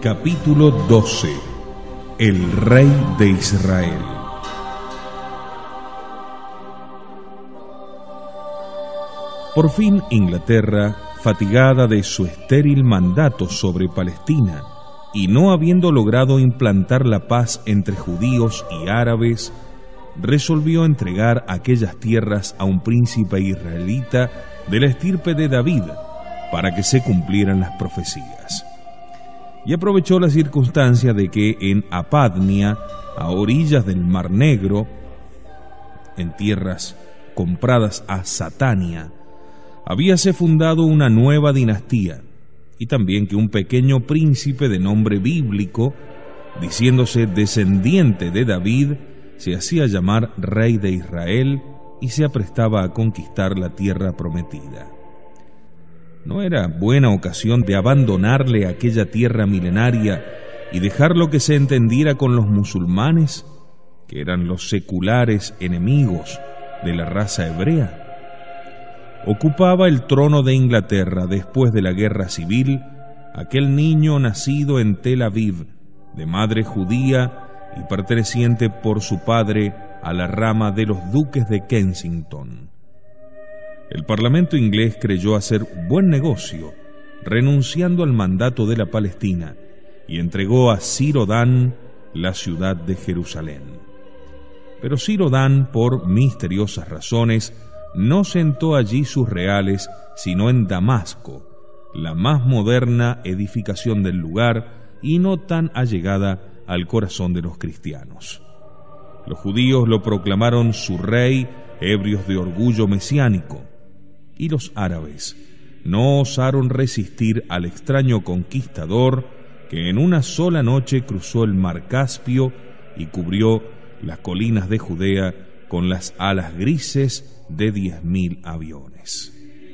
Capítulo 12. El rey de Israel. Por fin Inglaterra, fatigada de su estéril mandato sobre Palestina y no habiendo logrado implantar la paz entre judíos y árabes, resolvió entregar aquellas tierras a un príncipe israelita de la estirpe de David para que se cumplieran las profecías. Y aprovechó la circunstancia de que en Apadnia, a orillas del Mar Negro, en tierras compradas a Satania, habíase fundado una nueva dinastía, y también que un pequeño príncipe de nombre bíblico, diciéndose descendiente de David, se hacía llamar rey de Israel y se aprestaba a conquistar la tierra prometida. ¿No era buena ocasión de abandonarle aquella tierra milenaria y dejar lo que se entendiera con los musulmanes, que eran los seculares enemigos de la raza hebrea? Ocupaba el trono de Inglaterra después de la guerra civil aquel niño nacido en Tel Aviv, de madre judía y perteneciente por su padre a la rama de los duques de Kensington. El Parlamento inglés creyó hacer buen negocio, renunciando al mandato de la Palestina, y entregó a Sir Odán la ciudad de Jerusalén. Pero Sir Odán, por misteriosas razones, no sentó allí sus reales, sino en Damasco, la más moderna edificación del lugar y no tan allegada al corazón de los cristianos. Los judíos lo proclamaron su rey, ebrios de orgullo mesiánico, y los árabes no osaron resistir al extraño conquistador que en una sola noche cruzó el mar Caspio y cubrió las colinas de Judea con las alas grises de 10.000 aviones.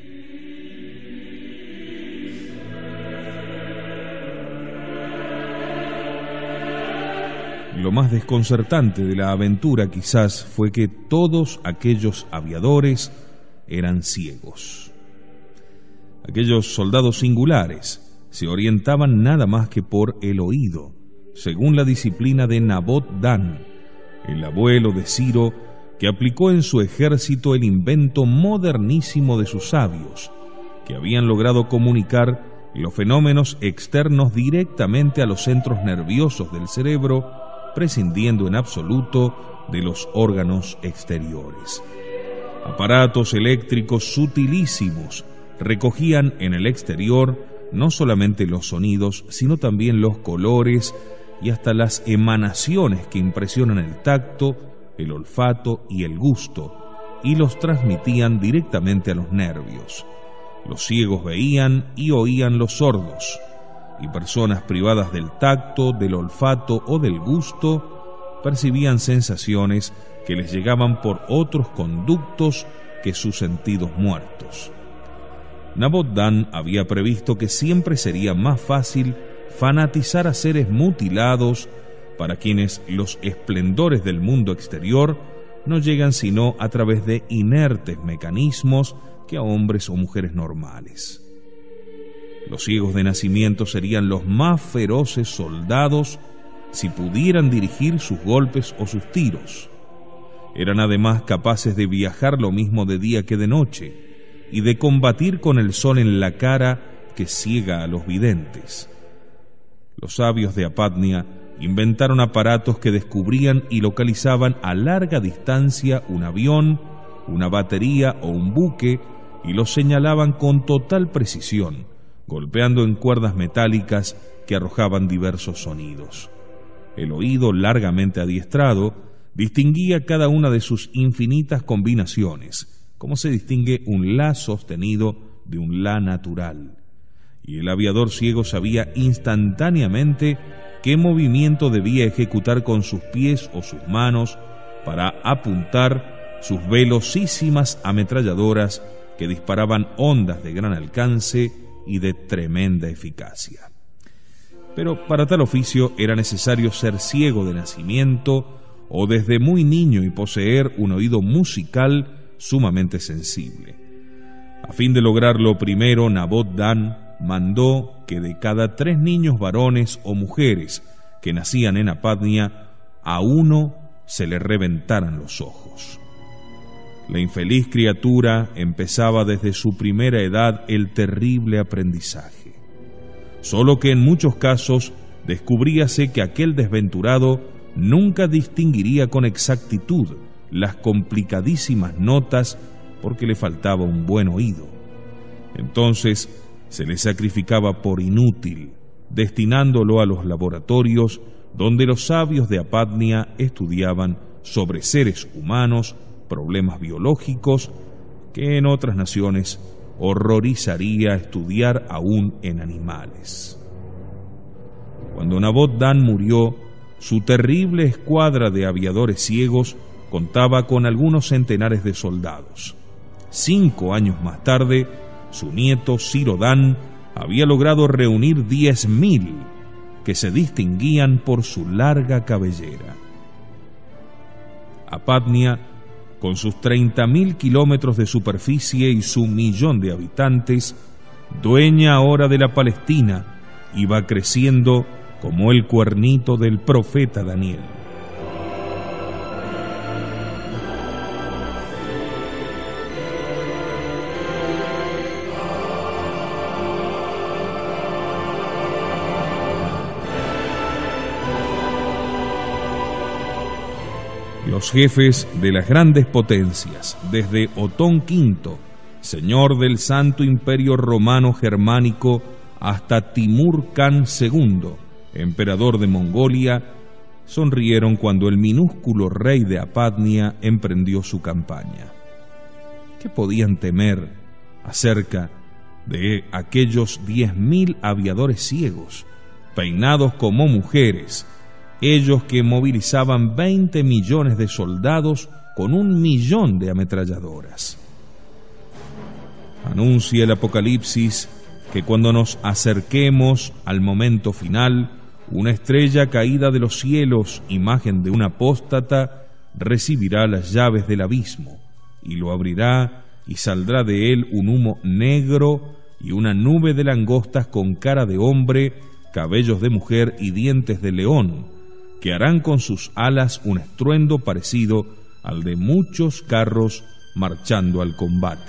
Lo más desconcertante de la aventura quizás fue que todos aquellos aviadores eran ciegos. Aquellos soldados singulares se orientaban nada más que por el oído, según la disciplina de Nabot Dan, el abuelo de Ciro, que aplicó en su ejército el invento modernísimo de sus sabios, que habían logrado comunicar los fenómenos externos directamente a los centros nerviosos del cerebro, prescindiendo en absoluto de los órganos exteriores. Aparatos eléctricos sutilísimos recogían en el exterior no solamente los sonidos, sino también los colores y hasta las emanaciones que impresionan el tacto, el olfato y el gusto, y los transmitían directamente a los nervios. Los ciegos veían y oían los sordos, y personas privadas del tacto, del olfato o del gusto percibían sensaciones que les llegaban por otros conductos que sus sentidos muertos. Nabot Dan había previsto que siempre sería más fácil fanatizar a seres mutilados para quienes los esplendores del mundo exterior no llegan sino a través de inertes mecanismos que a hombres o mujeres normales. Los ciegos de nacimiento serían los más feroces soldados si pudieran dirigir sus golpes o sus tiros. Eran además capaces de viajar lo mismo de día que de noche y de combatir con el sol en la cara que ciega a los videntes. Los sabios de Apadnia inventaron aparatos que descubrían y localizaban a larga distancia un avión, una batería o un buque y los señalaban con total precisión, golpeando en cuerdas metálicas que arrojaban diversos sonidos. El oído largamente adiestrado distinguía cada una de sus infinitas combinaciones, como se distingue un la sostenido de un la natural. Y el aviador ciego sabía instantáneamente qué movimiento debía ejecutar con sus pies o sus manos para apuntar sus velocísimas ametralladoras que disparaban ondas de gran alcance y de tremenda eficacia. Pero para tal oficio era necesario ser ciego de nacimiento o desde muy niño y poseer un oído musical sumamente sensible. A fin de lograrlo primero, Nabot Dan mandó que de cada 3 niños varones o mujeres que nacían en Apadnia, a uno se le reventaran los ojos. La infeliz criatura empezaba desde su primera edad el terrible aprendizaje, solo que en muchos casos descubríase que aquel desventurado nunca distinguiría con exactitud las complicadísimas notas porque le faltaba un buen oído. Entonces se le sacrificaba por inútil, destinándolo a los laboratorios donde los sabios de Apadnia estudiaban sobre seres humanos, problemas biológicos que en otras naciones horrorizaría estudiar aún en animales. Cuando Nabot Dan murió, su terrible escuadra de aviadores ciegos contaba con algunos centenares de soldados. 5 años más tarde, su nieto Ciro Dan había logrado reunir 10.000 que se distinguían por su larga cabellera. Apadnia, con sus 30.000 kilómetros de superficie y su 1.000.000 de habitantes, dueña ahora de la Palestina, iba creciendo como el cuernito del profeta Daniel. Los jefes de las grandes potencias, desde Otón V, señor del Santo Imperio Romano Germánico, hasta Timur Khan II, emperador de Mongolia, sonrieron cuando el minúsculo rey de Apadnia emprendió su campaña. ¿Qué podían temer acerca de aquellos 10.000 aviadores ciegos, peinados como mujeres, ellos que movilizaban 20 millones de soldados con 1.000.000 de ametralladoras? Anuncia el Apocalipsis que cuando nos acerquemos al momento final, una estrella caída de los cielos, imagen de un apóstata, recibirá las llaves del abismo, y lo abrirá, y saldrá de él un humo negro y una nube de langostas con cara de hombre, cabellos de mujer y dientes de león, que harán con sus alas un estruendo parecido al de muchos carros marchando al combate.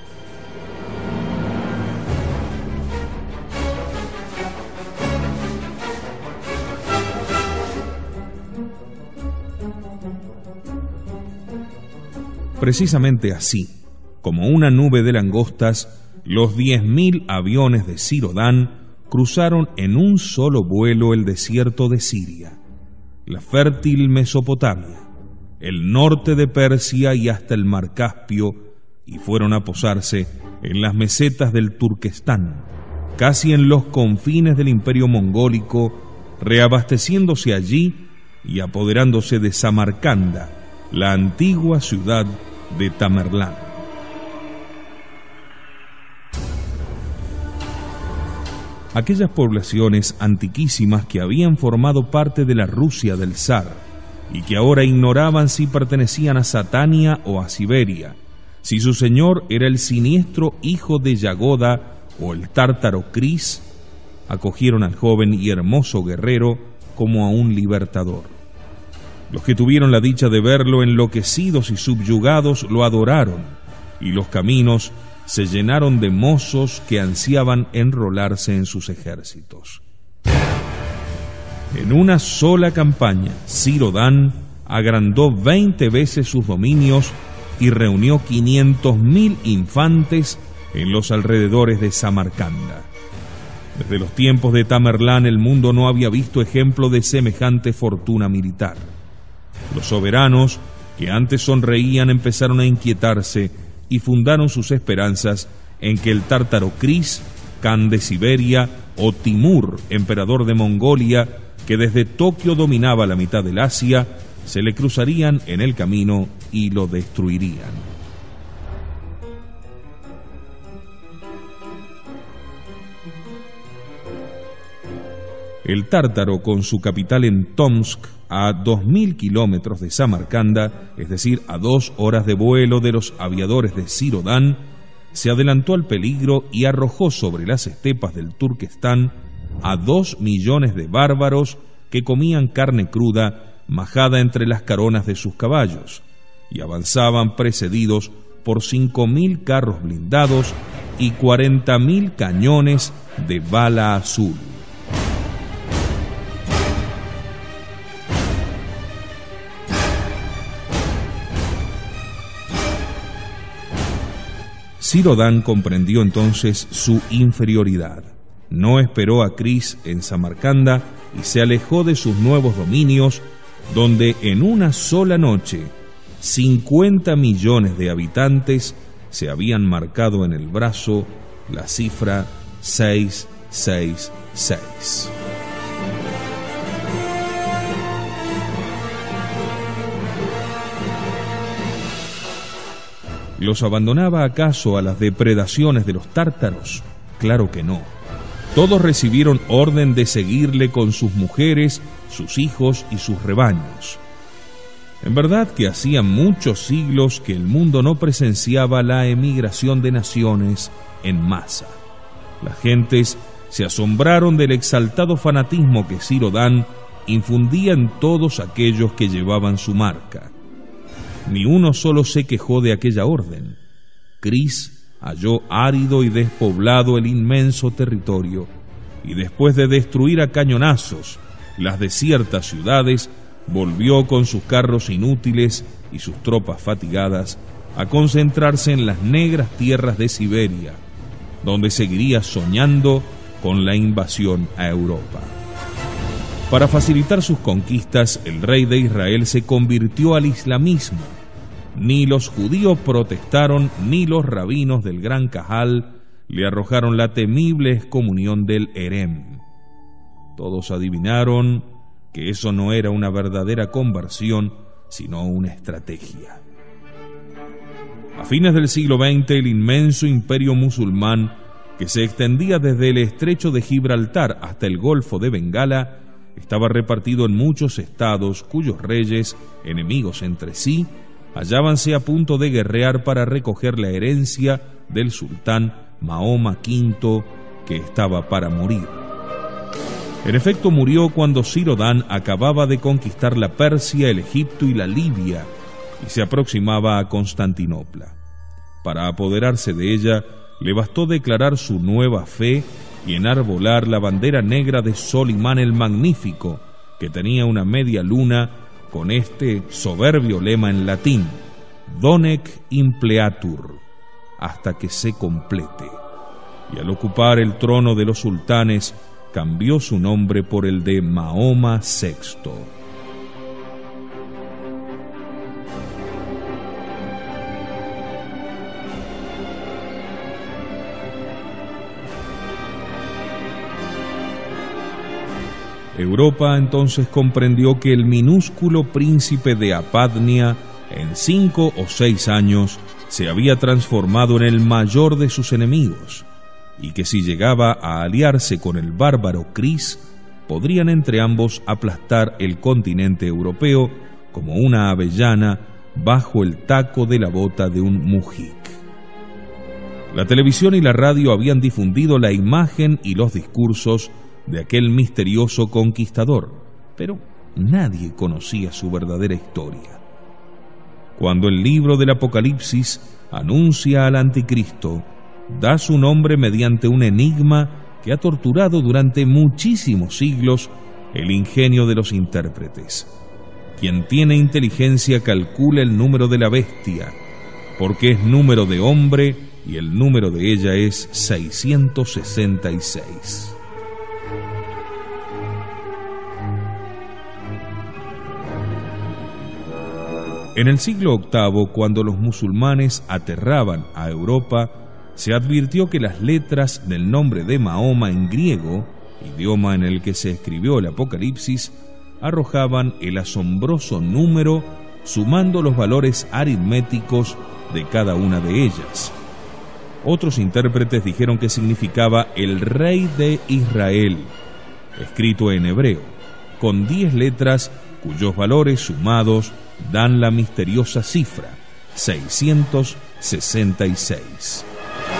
Precisamente así, como una nube de langostas, los 10.000 aviones de Ciro Dan cruzaron en un solo vuelo el desierto de Siria, la fértil Mesopotamia, el norte de Persia y hasta el mar Caspio, y fueron a posarse en las mesetas del Turquestán, casi en los confines del imperio mongólico, reabasteciéndose allí y apoderándose de Samarcanda, la antigua ciudad de Tamerlán. Aquellas poblaciones antiquísimas que habían formado parte de la Rusia del zar y que ahora ignoraban si pertenecían a Satania o a Siberia, si su señor era el siniestro hijo de Yagoda o el tártaro Cris, acogieron al joven y hermoso guerrero como a un libertador. Los que tuvieron la dicha de verlo enloquecidos y subyugados lo adoraron, y los caminos se llenaron de mozos que ansiaban enrolarse en sus ejércitos. En una sola campaña, Ciro Dan agrandó 20 veces sus dominios y reunió 500.000 infantes en los alrededores de Samarcanda. Desde los tiempos de Tamerlán el mundo no había visto ejemplo de semejante fortuna militar. Los soberanos, que antes sonreían, empezaron a inquietarse y fundaron sus esperanzas en que el tártaro Cris, Khan de Siberia, o Timur, emperador de Mongolia, que desde Tokio dominaba la mitad del Asia, se le cruzarían en el camino y lo destruirían. El tártaro, con su capital en Tomsk, a 2.000 kilómetros de Samarcanda, es decir, a 2 horas de vuelo de los aviadores de Ciro Dan, se adelantó al peligro y arrojó sobre las estepas del Turquestán a 2 millones de bárbaros que comían carne cruda majada entre las caronas de sus caballos y avanzaban precedidos por 5.000 carros blindados y 40.000 cañones de bala azul. Ciro-Dan comprendió entonces su inferioridad. No esperó a Cris en Samarcanda y se alejó de sus nuevos dominios, donde en una sola noche 50 millones de habitantes se habían marcado en el brazo la cifra 666. ¿Los abandonaba acaso a las depredaciones de los tártaros? Claro que no. Todos recibieron orden de seguirle con sus mujeres, sus hijos y sus rebaños. En verdad que hacía muchos siglos que el mundo no presenciaba la emigración de naciones en masa. Las gentes se asombraron del exaltado fanatismo que Ciro-Dan infundía en todos aquellos que llevaban su marca. Ni uno solo se quejó de aquella orden. Cris halló árido y despoblado el inmenso territorio, y después de destruir a cañonazos las desiertas ciudades, volvió con sus carros inútiles y sus tropas fatigadas a concentrarse en las negras tierras de Siberia, donde seguiría soñando con la invasión a Europa. Para facilitar sus conquistas, el rey de Israel se convirtió al islamismo. Ni los judíos protestaron, ni los rabinos del Gran Cajal le arrojaron la temible excomunión del Herem. Todos adivinaron que eso no era una verdadera conversión, sino una estrategia. A fines del siglo XX, el inmenso imperio musulmán, que se extendía desde el estrecho de Gibraltar hasta el Golfo de Bengala, estaba repartido en muchos estados cuyos reyes, enemigos entre sí, hallábanse a punto de guerrear para recoger la herencia del sultán Mahoma V, que estaba para morir. En efecto, murió cuando Ciro-Dan acababa de conquistar la Persia, el Egipto y la Libia, y se aproximaba a Constantinopla. Para apoderarse de ella, le bastó declarar su nueva fe y enarbolar la bandera negra de Solimán el Magnífico, que tenía una media luna con este soberbio lema en latín: Donec impleatur, hasta que se complete. Y al ocupar el trono de los sultanes, cambió su nombre por el de Mahoma VI. Europa entonces comprendió que el minúsculo príncipe de Apadnia, en 5 o 6 años, se había transformado en el mayor de sus enemigos, y que si llegaba a aliarse con el bárbaro Cris, podrían entre ambos aplastar el continente europeo como una avellana bajo el taco de la bota de un mujik. La televisión y la radio habían difundido la imagen y los discursos de aquel misterioso conquistador, pero nadie conocía su verdadera historia. Cuando el libro del Apocalipsis anuncia al anticristo, da su nombre mediante un enigma que ha torturado durante muchísimos siglos el ingenio de los intérpretes. Quien tiene inteligencia calcula el número de la bestia, porque es número de hombre y el número de ella es 666. En el siglo VIII, cuando los musulmanes aterraban a Europa, se advirtió que las letras del nombre de Mahoma en griego, idioma en el que se escribió el Apocalipsis, arrojaban el asombroso número sumando los valores aritméticos de cada una de ellas. Otros intérpretes dijeron que significaba el Rey de Israel, escrito en hebreo, con 10 letras cuyos valores sumados dan la misteriosa cifra 666.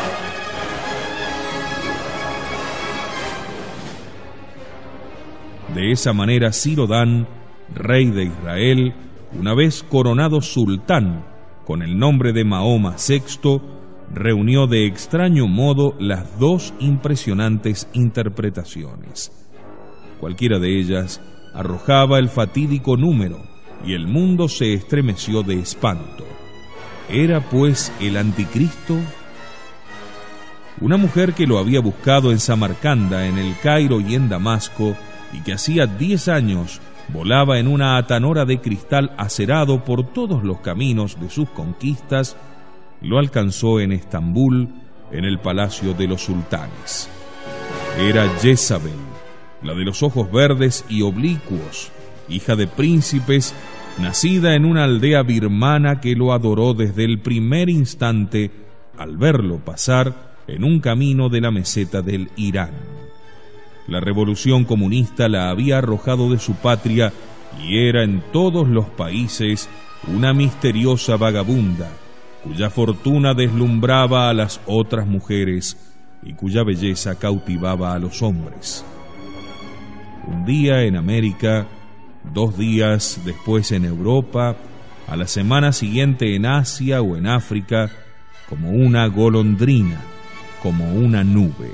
De esa manera Ciro-Dan, rey de Israel, una vez coronado sultán con el nombre de Mahoma VI, reunió de extraño modo las dos impresionantes interpretaciones. Cualquiera de ellas arrojaba el fatídico número y el mundo se estremeció de espanto. ¿Era pues el anticristo? Una mujer que lo había buscado en Samarcanda, en el Cairo y en Damasco, y que hacía 10 años volaba en una atanora de cristal acerado por todos los caminos de sus conquistas, lo alcanzó en Estambul, en el palacio de los sultanes. Era Jezabel, la de los ojos verdes y oblicuos, hija de príncipes, nacida en una aldea birmana que lo adoró desde el primer instante al verlo pasar en un camino de la meseta del Irán. La revolución comunista la había arrojado de su patria y era en todos los países una misteriosa vagabunda, cuya fortuna deslumbraba a las otras mujeres y cuya belleza cautivaba a los hombres. Un día en América, 2 días después en Europa, a la semana siguiente en Asia o en África, como una golondrina, como una nube.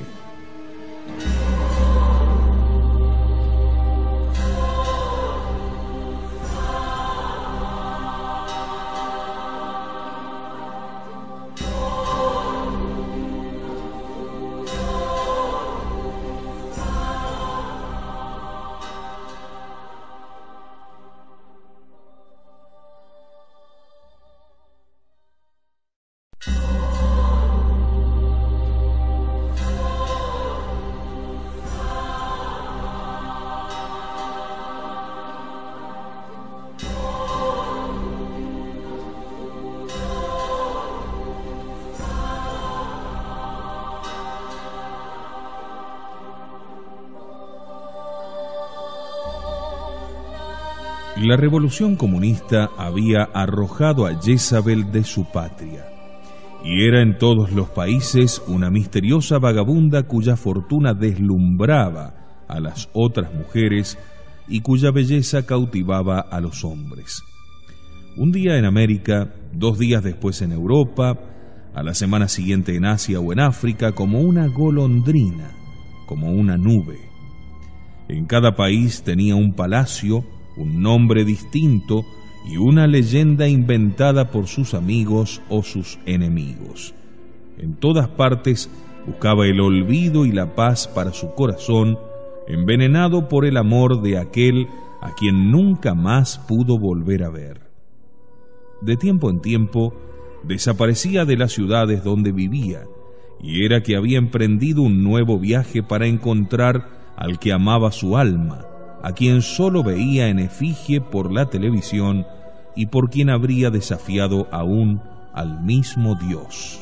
La revolución comunista había arrojado a Jezabel de su patria, y era en todos los países una misteriosa vagabunda cuya fortuna deslumbraba a las otras mujeres y cuya belleza cautivaba a los hombres. Un día en América, 2 días después en Europa, a la semana siguiente en Asia o en África, como una golondrina, como una nube. En cada país tenía un palacio, un nombre distinto y una leyenda inventada por sus amigos o sus enemigos. En todas partes buscaba el olvido y la paz para su corazón, envenenado por el amor de aquel a quien nunca más pudo volver a ver. De tiempo en tiempo desaparecía de las ciudades donde vivía, y era que había emprendido un nuevo viaje para encontrar al que amaba su alma, a quien solo veía en efigie por la televisión y por quien habría desafiado aún al mismo Dios.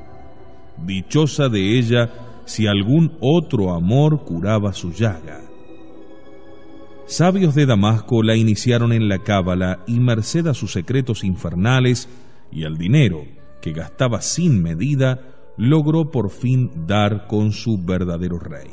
Dichosa de ella si algún otro amor curaba su llaga. Sabios de Damasco la iniciaron en la cábala y merced a sus secretos infernales y al dinero que gastaba sin medida, logró por fin dar con su verdadero rey.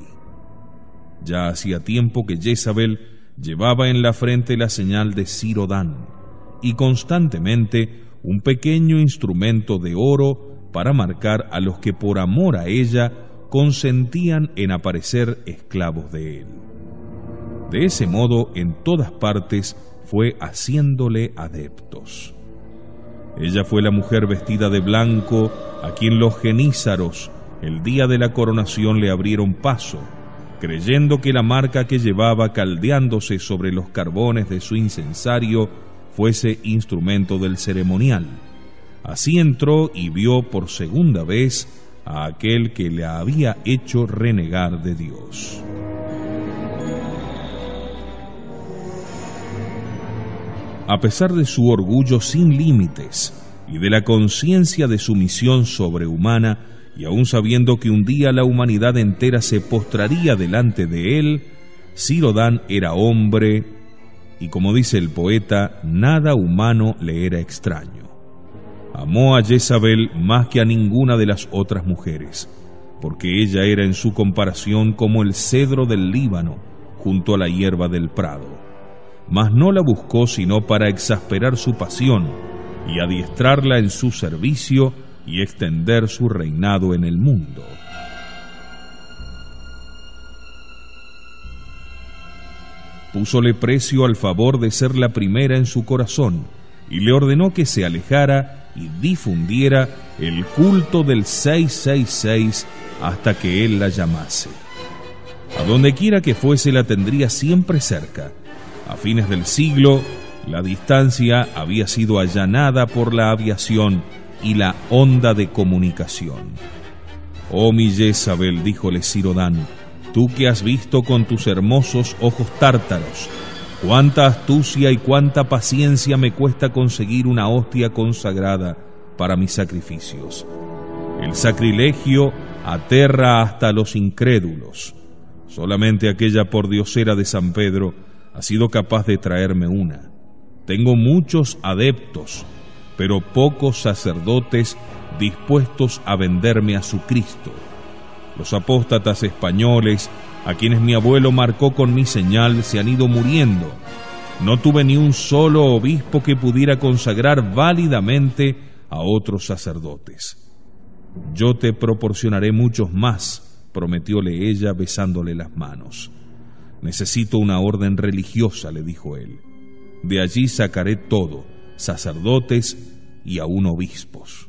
Ya hacía tiempo que Jezabel llevaba en la frente la señal de Ciro-Dan y constantemente un pequeño instrumento de oro para marcar a los que por amor a ella consentían en aparecer esclavos de él. De ese modo, en todas partes fue haciéndole adeptos. Ella fue la mujer vestida de blanco a quien los genízaros, el día de la coronación, le abrieron paso, creyendo que la marca que llevaba caldeándose sobre los carbones de su incensario fuese instrumento del ceremonial. Así entró y vio por segunda vez a aquel que le había hecho renegar de Dios. A pesar de su orgullo sin límites y de la conciencia de su misión sobrehumana, y aun sabiendo que un día la humanidad entera se postraría delante de él, Ciro-Dan era hombre, y como dice el poeta, nada humano le era extraño. Amó a Jezabel más que a ninguna de las otras mujeres, porque ella era en su comparación como el cedro del Líbano, junto a la hierba del prado, mas no la buscó sino para exasperar su pasión y adiestrarla en su servicio y extender su reinado en el mundo. Púsole precio al favor de ser la primera en su corazón y le ordenó que se alejara y difundiera el culto del 666 hasta que él la llamase. A donde quiera que fuese la tendría siempre cerca. A fines del siglo, la distancia había sido allanada por la aviación y la onda de comunicación. «Oh mi Jezabel», díjole Cirodán, «tú que has visto con tus hermosos ojos tártaros, cuánta astucia y cuánta paciencia me cuesta conseguir una hostia consagrada para mis sacrificios. El sacrilegio aterra hasta a los incrédulos. Solamente aquella pordiosera de San Pedro ha sido capaz de traerme una. Tengo muchos adeptos, pero pocos sacerdotes dispuestos a venderme a su Cristo. Los apóstatas españoles, a quienes mi abuelo marcó con mi señal, se han ido muriendo. No tuve ni un solo obispo que pudiera consagrar válidamente a otros sacerdotes. Yo te proporcionaré muchos más», prometióle ella besándole las manos. «Necesito una orden religiosa», le dijo él. «De allí sacaré todo, sacerdotes y aún obispos».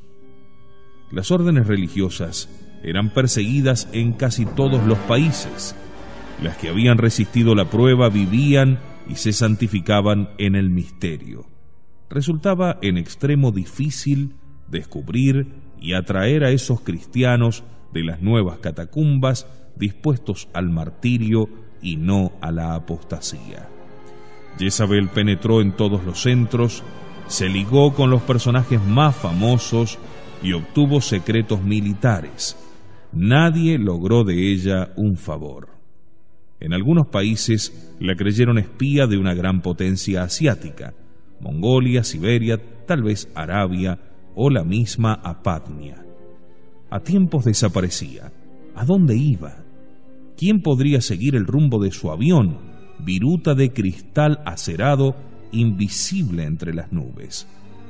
Las órdenes religiosas eran perseguidas en casi todos los países. Las que habían resistido la prueba vivían y se santificaban en el misterio. Resultaba en extremo difícil descubrir y atraer a esos cristianos de las nuevas catacumbas dispuestos al martirio y no a la apostasía. Jezabel penetró en todos los centros, se ligó con los personajes más famosos y obtuvo secretos militares. Nadie logró de ella un favor. En algunos países la creyeron espía de una gran potencia asiática, Mongolia, Siberia, tal vez Arabia o la misma Apadnia. A tiempos desaparecía. ¿A dónde iba? ¿Quién podría seguir el rumbo de su avión, viruta de cristal acerado, invisible entre las nubes?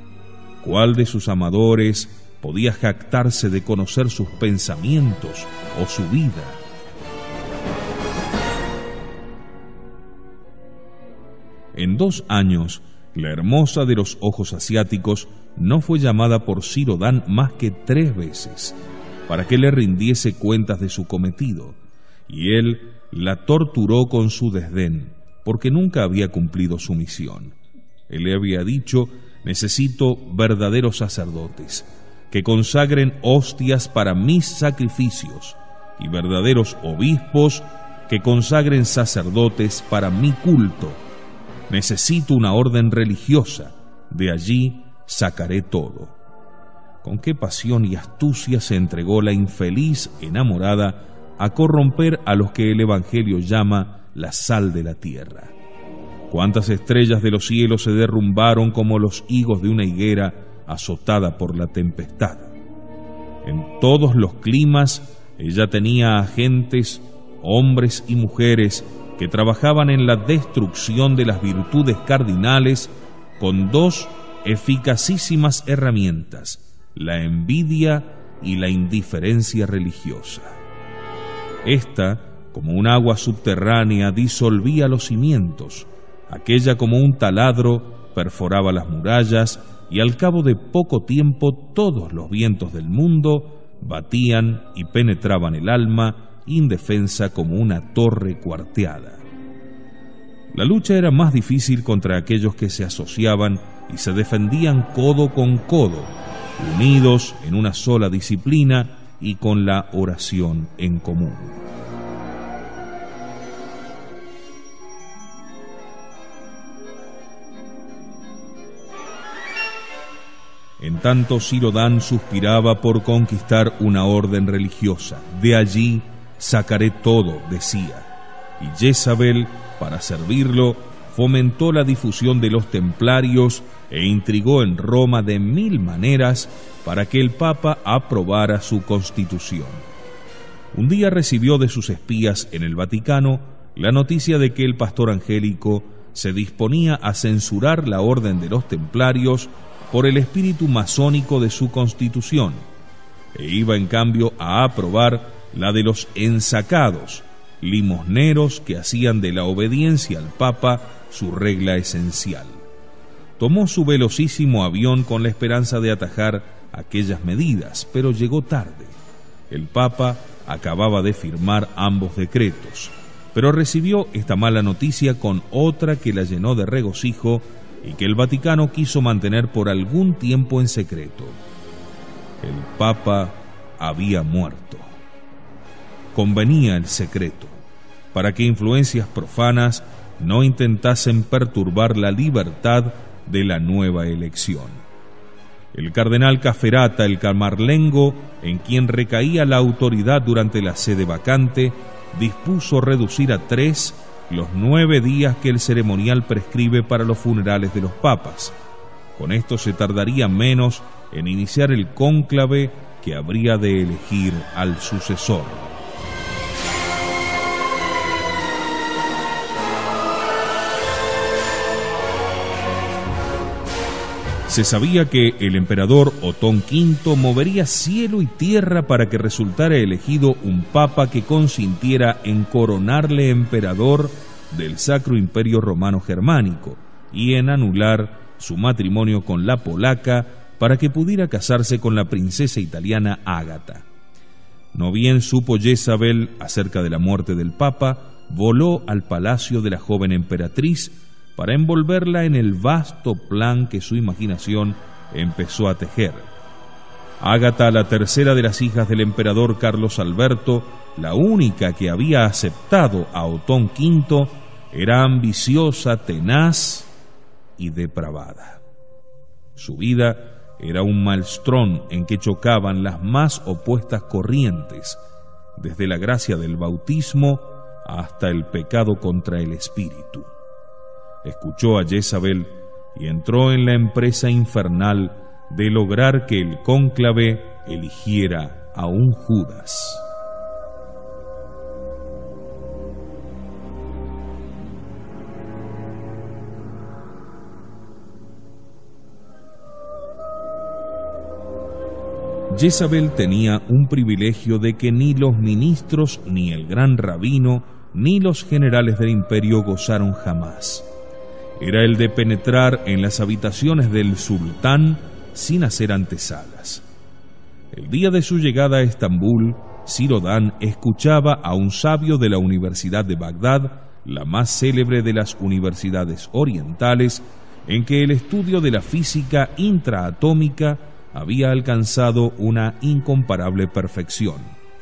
¿Cuál de sus amadores podía jactarse de conocer sus pensamientos o su vida? En 2 años, la hermosa de los ojos asiáticos no fue llamada por Cirodán más que 3 veces, para que le rindiese cuentas de su cometido, y él la torturó con su desdén, porque nunca había cumplido su misión. Él le había dicho: «Necesito verdaderos sacerdotes, que consagren hostias para mis sacrificios, y verdaderos obispos que consagren sacerdotes para mi culto. Necesito una orden religiosa, de allí sacaré todo». Con qué pasión y astucia se entregó la infeliz enamorada a corromper a los que el Evangelio llama la sal de la tierra. Cuántas estrellas de los cielos se derrumbaron como los higos de una higuera azotada por la tempestad. En todos los climas ella tenía agentes, hombres y mujeres, que trabajaban en la destrucción de las virtudes cardinales con 2 eficacísimas herramientas: la envidia y la indiferencia religiosa. Esta, como un agua subterránea, disolvía los cimientos; aquella, como un taladro, perforaba las murallas, y al cabo de poco tiempo todos los vientos del mundo batían y penetraban el alma, indefensa como una torre cuarteada. La lucha era más difícil contra aquellos que se asociaban y se defendían codo con codo, unidos en una sola disciplina y con la oración en común. En tanto, Cirodán suspiraba por conquistar una orden religiosa. «De allí sacaré todo», decía. Y Jezabel, para servirlo, fomentó la difusión de los templarios e intrigó en Roma de 1000 maneras para que el Papa aprobara su constitución. Un día recibió de sus espías en el Vaticano la noticia de que el pastor Angélico se disponía a censurar la orden de los templarios por el espíritu masónico de su constitución, e iba en cambio a aprobar la de los ensacados, limosneros que hacían de la obediencia al Papa su regla esencial. Tomó su velocísimo avión con la esperanza de atajar aquellas medidas, pero llegó tarde. El Papa acababa de firmar ambos decretos, pero recibió esta mala noticia con otra que la llenó de regocijo y que el Vaticano quiso mantener por algún tiempo en secreto. El Papa había muerto. Convenía el secreto, para que influencias profanas no intentasen perturbar la libertad de la nueva elección. El cardenal Caferata, el camarlengo, en quien recaía la autoridad durante la sede vacante, dispuso reducir a 3 los 9 días que el ceremonial prescribe para los funerales de los papas. Con esto se tardaría menos en iniciar el cónclave que habría de elegir al sucesor. Se sabía que el emperador Otón V movería cielo y tierra para que resultara elegido un papa que consintiera en coronarle emperador del Sacro Imperio Romano Germánico y en anular su matrimonio con la polaca para que pudiera casarse con la princesa italiana Ágata. No bien supo Jezabel acerca de la muerte del papa, voló al palacio de la joven emperatriz para envolverla en el vasto plan que su imaginación empezó a tejer. Ágata, la tercera de las hijas del emperador Carlos Alberto, la única que había aceptado a Otón V, era ambiciosa, tenaz y depravada. Su vida era un maelstrón en que chocaban las más opuestas corrientes, desde la gracia del bautismo hasta el pecado contra el espíritu. Escuchó a Jezabel y entró en la empresa infernal de lograr que el cónclave eligiera a un Judas. Jezabel tenía un privilegio de que ni los ministros, ni el gran rabino, ni los generales del imperio gozaron jamás. Era el de penetrar en las habitaciones del sultán sin hacer antesalas. El día de su llegada a Estambul, Sirodán escuchaba a un sabio de la Universidad de Bagdad, la más célebre de las universidades orientales, en que el estudio de la física intraatómica había alcanzado una incomparable perfección.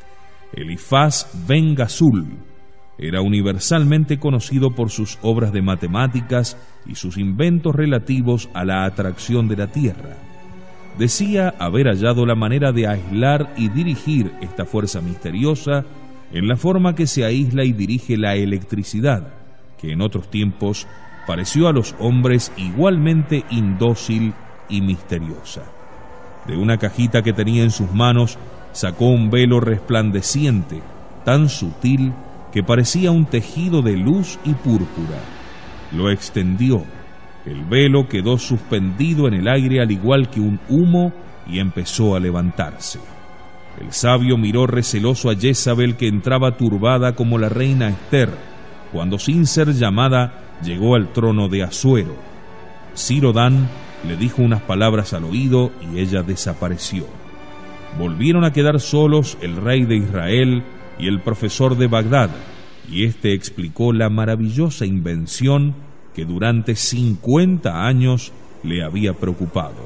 Elifaz Ben Ghazul era universalmente conocido por sus obras de matemáticas y sus inventos relativos a la atracción de la Tierra. Decía haber hallado la manera de aislar y dirigir esta fuerza misteriosa en la forma que se aísla y dirige la electricidad, que en otros tiempos pareció a los hombres igualmente indócil y misteriosa. De una cajita que tenía en sus manos sacó un velo resplandeciente, tan sutil que parecía un tejido de luz y púrpura. Lo extendió. El velo quedó suspendido en el aire al igual que un humo y empezó a levantarse. El sabio miró receloso a Jezabel, que entraba turbada como la reina Esther, cuando sin ser llamada llegó al trono de Asuero. Sirodán le dijo unas palabras al oído y ella desapareció. Volvieron a quedar solos el rey de Israel y el profesor de Bagdad, y éste explicó la maravillosa invención que durante 50 años le había preocupado.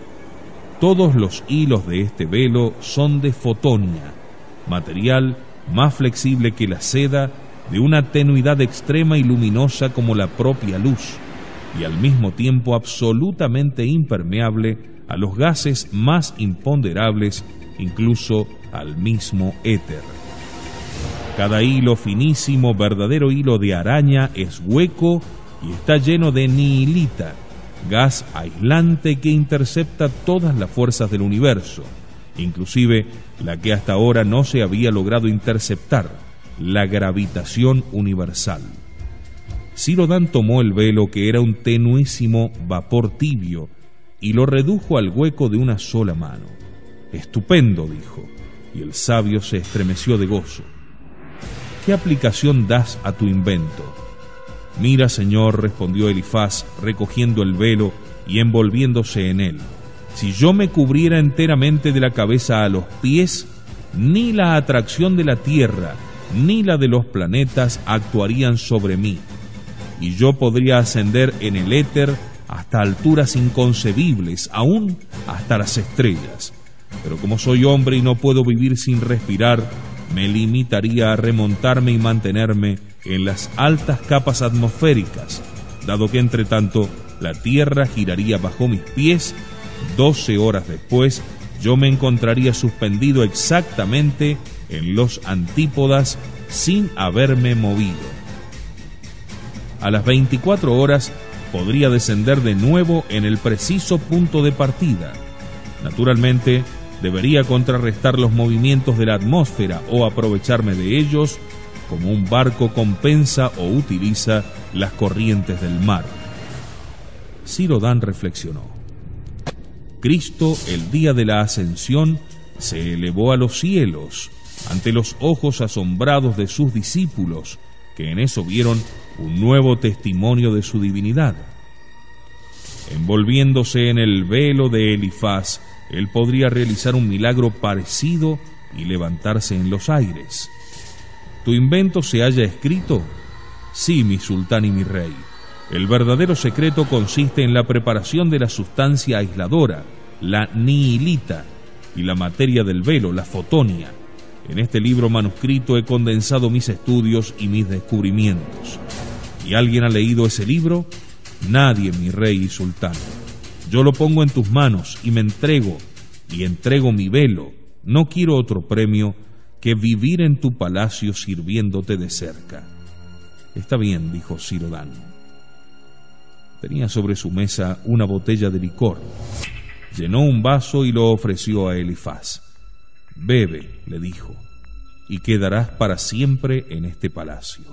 Todos los hilos de este velo son de fotonia, material más flexible que la seda, de una tenuidad extrema y luminosa como la propia luz, y al mismo tiempo absolutamente impermeable a los gases más imponderables, incluso al mismo éter. Cada hilo finísimo, verdadero hilo de araña, es hueco y está lleno de nihilita, gas aislante que intercepta todas las fuerzas del universo, inclusive la que hasta ahora no se había logrado interceptar, la gravitación universal. Ciro-Dan tomó el velo, que era un tenuísimo vapor tibio, y lo redujo al hueco de una sola mano. «Estupendo», dijo, y el sabio se estremeció de gozo. «¿Qué aplicación das a tu invento?» «Mira, señor», respondió Elifaz, recogiendo el velo y envolviéndose en él, «si yo me cubriera enteramente de la cabeza a los pies, ni la atracción de la tierra ni la de los planetas actuarían sobre mí, y yo podría ascender en el éter hasta alturas inconcebibles, aún hasta las estrellas. Pero como soy hombre y no puedo vivir sin respirar, me limitaría a remontarme y mantenerme en las altas capas atmosféricas, dado que entre tanto la tierra giraría bajo mis pies. 12 horas después yo me encontraría suspendido exactamente en los antípodas sin haberme movido. A las 24 horas podría descender de nuevo en el preciso punto de partida. Naturalmente, debería contrarrestar los movimientos de la atmósfera o aprovecharme de ellos, como un barco compensa o utiliza las corrientes del mar. Ciro-Dan reflexionó. Cristo, el día de la ascensión, se elevó a los cielos ante los ojos asombrados de sus discípulos, que en eso vieron un nuevo testimonio de su divinidad. Envolviéndose en el velo de Elifaz, él podría realizar un milagro parecido y levantarse en los aires. ¿Tu invento se halla escrito? Sí, mi sultán y mi rey. El verdadero secreto consiste en la preparación de la sustancia aisladora, la nihilita, y la materia del velo, la fotonia. En este libro manuscrito he condensado mis estudios y mis descubrimientos. ¿Y alguien ha leído ese libro? Nadie, mi rey y sultán. Yo lo pongo en tus manos y me entrego, y entrego mi velo. No quiero otro premio que vivir en tu palacio sirviéndote de cerca. Está bien, dijo Ciro-Dan. Tenía sobre su mesa una botella de licor. Llenó un vaso y lo ofreció a Elifaz. Bebe, le dijo, y quedarás para siempre en este palacio.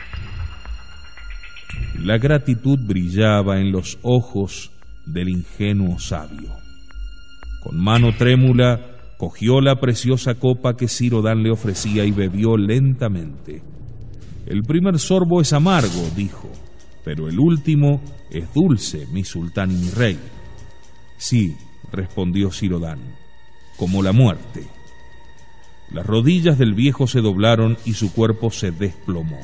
La gratitud brillaba en los ojos del ingenuo sabio. Con mano trémula cogió la preciosa copa que Ciro-Dan le ofrecía y bebió lentamente. El primer sorbo es amargo, dijo, pero el último es dulce, mi sultán y mi rey. Sí, respondió Ciro-Dan, como la muerte. Las rodillas del viejo se doblaron y su cuerpo se desplomó.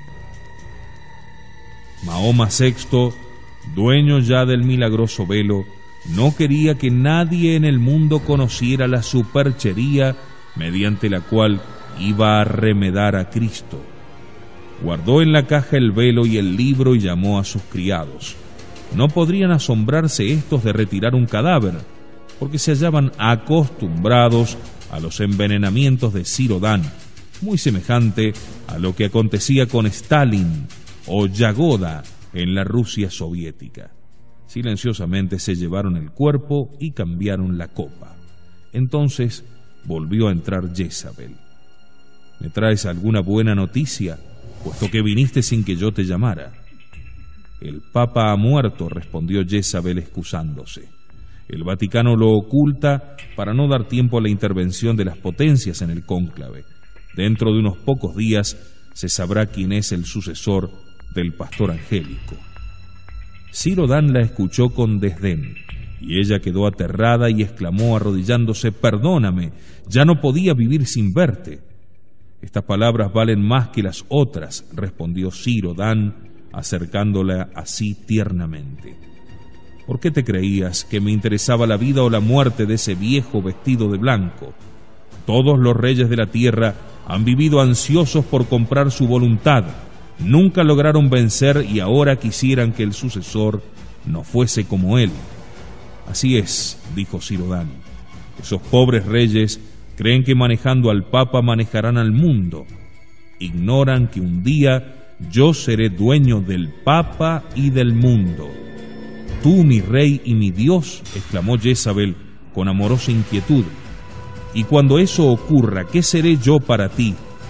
Mahoma VI, dueño ya del milagroso velo, no quería que nadie en el mundo conociera la superchería mediante la cual iba a remedar a Cristo. Guardó en la caja el velo y el libro y llamó a sus criados. No podrían asombrarse estos de retirar un cadáver, porque se hallaban acostumbrados a los envenenamientos de Ciro-Dan, muy semejante a lo que acontecía con Stalin o Yagoda en la Rusia soviética. Silenciosamente se llevaron el cuerpo y cambiaron la copa. Entonces volvió a entrar Jezabel. ¿Me traes alguna buena noticia, puesto que viniste sin que yo te llamara? El Papa ha muerto, respondió Jezabel excusándose. El Vaticano lo oculta para no dar tiempo a la intervención de las potencias en el cónclave. Dentro de unos pocos días se sabrá quién es el sucesor del pastor angélico. Ciro-Dan la escuchó con desdén, y ella quedó aterrada y exclamó arrodillándose: «Perdóname, ya no podía vivir sin verte». «Estas palabras valen más que las otras», respondió Ciro-Dan, acercándola así tiernamente. «¿Por qué te creías que me interesaba la vida o la muerte de ese viejo vestido de blanco? Todos los reyes de la tierra han vivido ansiosos por comprar su voluntad. Nunca lograron vencer y ahora quisieran que el sucesor no fuese como él». «Así es», dijo Ciro-Dan. «Esos pobres reyes creen que manejando al Papa manejarán al mundo. Ignoran que un día yo seré dueño del Papa y del mundo». «Tú, mi rey y mi Dios», exclamó Jezabel con amorosa inquietud. «Y cuando eso ocurra, ¿qué seré yo para ti?»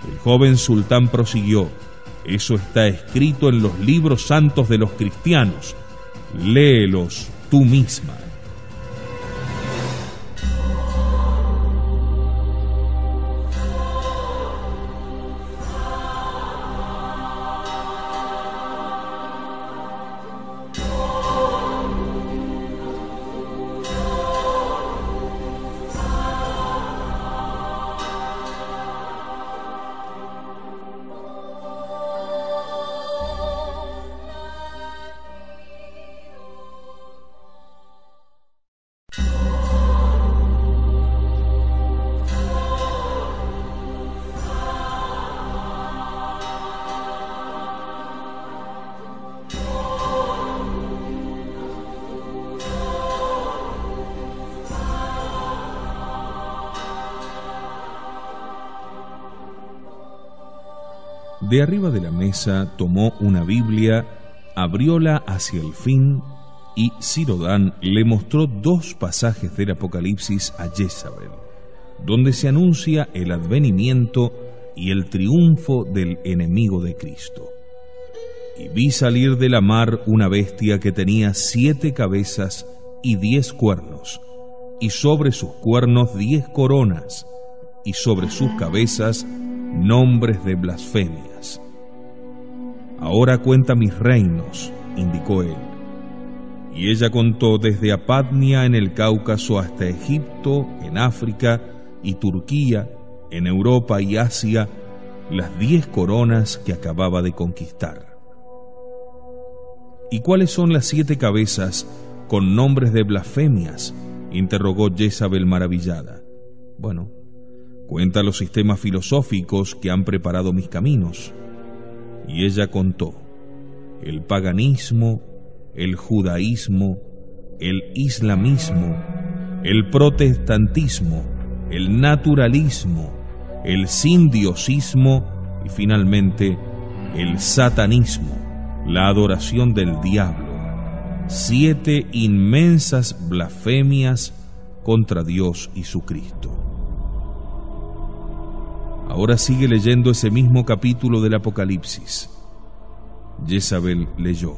El joven sultán prosiguió: eso está escrito en los libros santos de los cristianos. Léelos tú misma. De arriba de la mesa tomó una Biblia, abrióla hacia el fin y Cirodán le mostró 2 pasajes del Apocalipsis a Jezabel, donde se anuncia el advenimiento y el triunfo del enemigo de Cristo. Y vi salir de la mar una bestia que tenía 7 cabezas y 10 cuernos, y sobre sus cuernos 10 coronas, y sobre sus cabezas nombres de blasfemias. Ahora cuenta mis reinos, indicó él. Y ella contó desde Apadnia en el Cáucaso hasta Egipto, en África y Turquía, en Europa y Asia, las 10 coronas que acababa de conquistar. ¿Y cuáles son las 7 cabezas con nombres de blasfemias?, interrogó Jezabel maravillada. Bueno, cuenta los sistemas filosóficos que han preparado mis caminos. Y ella contó: el paganismo, el judaísmo, el islamismo, el protestantismo, el naturalismo, el sindiosismo y finalmente el satanismo, la adoración del diablo. 7 inmensas blasfemias contra Dios y su Cristo. Ahora sigue leyendo ese mismo capítulo del Apocalipsis. Jezabel leyó: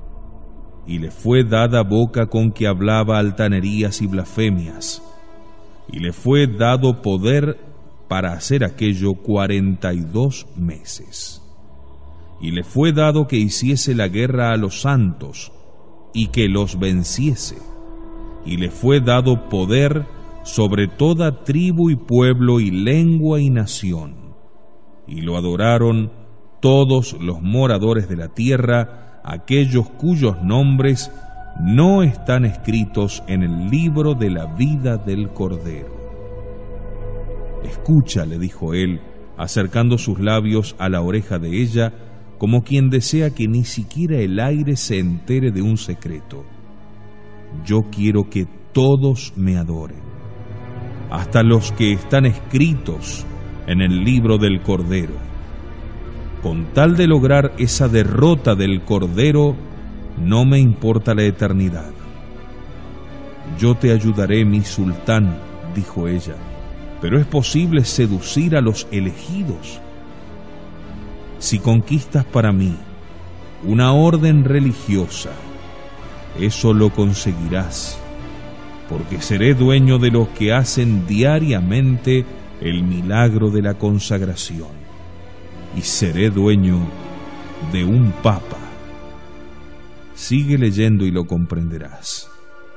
y le fue dada boca con que hablaba altanerías y blasfemias, y le fue dado poder para hacer aquello 42 meses. Y le fue dado que hiciese la guerra a los santos, y que los venciese. Y le fue dado poder sobre toda tribu y pueblo y lengua y nación. Y lo adoraron todos los moradores de la tierra, aquellos cuyos nombres no están escritos en el libro de la vida del Cordero. Escucha, le dijo él, acercando sus labios a la oreja de ella, como quien desea que ni siquiera el aire se entere de un secreto. Yo quiero que todos me adoren, hasta los que están escritos en el libro del Cordero. Con tal de lograr esa derrota del Cordero, no me importa la eternidad. Yo te ayudaré, mi sultán, dijo ella, pero es posible seducir a los elegidos. Si conquistas para mí una orden religiosa, eso lo conseguirás, porque seré dueño de los que hacen diariamente el milagro de la consagración, y seré dueño de un papa. Sigue leyendo y lo comprenderás.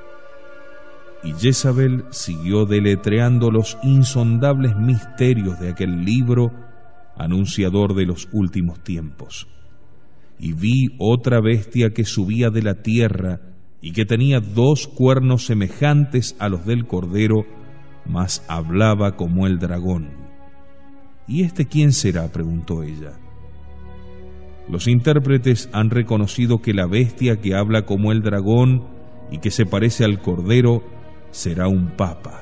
Y Jezabel siguió deletreando los insondables misterios de aquel libro anunciador de los últimos tiempos. Y vi otra bestia que subía de la tierra y que tenía 2 cuernos semejantes a los del Cordero, mas hablaba como el dragón. ¿Y este quién será?, preguntó ella. Los intérpretes han reconocido que la bestia que habla como el dragón y que se parece al Cordero será un papa.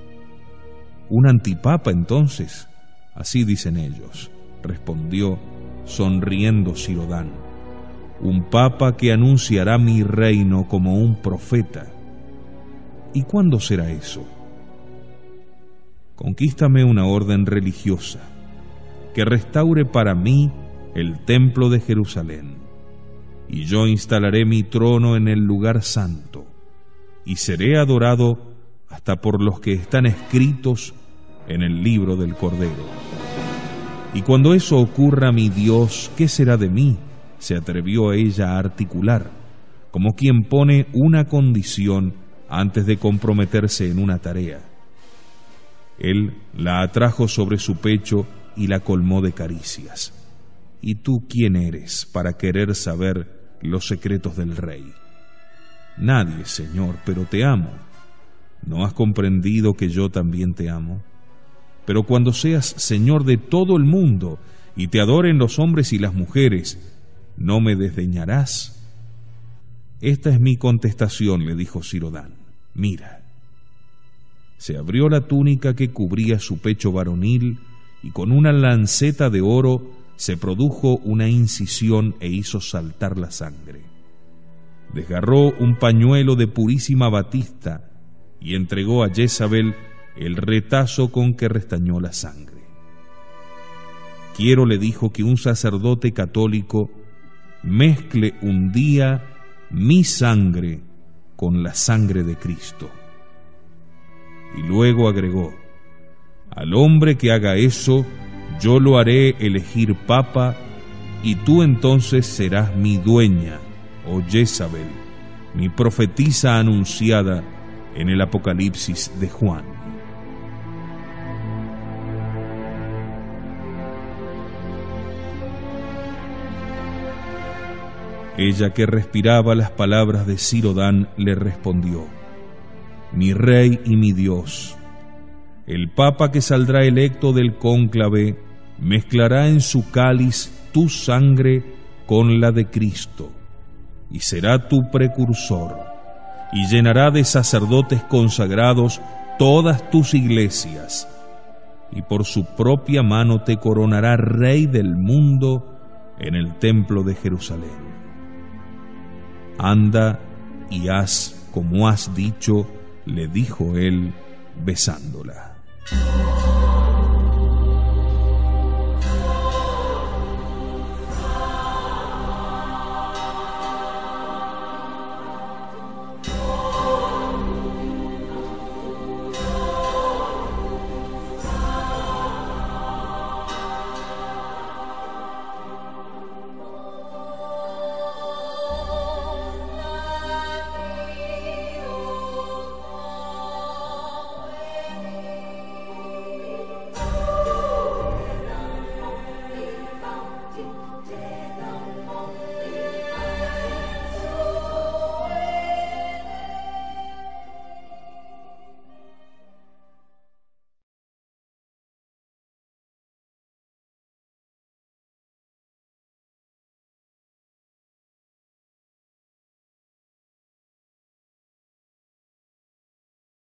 ¿Un antipapa entonces? Así dicen ellos, respondió sonriendo Cirodán. Un papa que anunciará mi reino como un profeta. ¿Y cuándo será eso? Conquístame una orden religiosa, que restaure para mí el templo de Jerusalén. Y yo instalaré mi trono en el lugar santo, y seré adorado hasta por los que están escritos en el libro del Cordero. Y cuando eso ocurra, mi Dios, ¿qué será de mí?, se atrevió ella a articular, como quien pone una condición antes de comprometerse en una tarea. Él la atrajo sobre su pecho y la colmó de caricias. ¿Y tú quién eres para querer saber los secretos del rey? Nadie, Señor, pero te amo. ¿No has comprendido que yo también te amo? Pero cuando seas Señor de todo el mundo y te adoren los hombres y las mujeres, ¿no me desdeñarás? Esta es mi contestación, le dijo Sirodán. Mira. Se abrió la túnica que cubría su pecho varonil y con una lanceta de oro se produjo una incisión e hizo saltar la sangre. Desgarró un pañuelo de purísima batista y entregó a Jezabel el retazo con que restañó la sangre. Quiero, le dijo, que un sacerdote católico mezcle un día mi sangre con la sangre de Cristo. Y luego agregó: al hombre que haga eso, yo lo haré elegir papa, y tú entonces serás mi dueña, oh Jezabel, mi profetisa anunciada en el Apocalipsis de Juan. Ella, que respiraba las palabras de Sirodán, le respondió: mi rey y mi Dios, el papa que saldrá electo del cónclave mezclará en su cáliz tu sangre con la de Cristo, y será tu precursor, y llenará de sacerdotes consagrados todas tus iglesias, y por su propia mano te coronará rey del mundo en el templo de Jerusalén. Anda y haz como has dicho, le dijo él, besándola.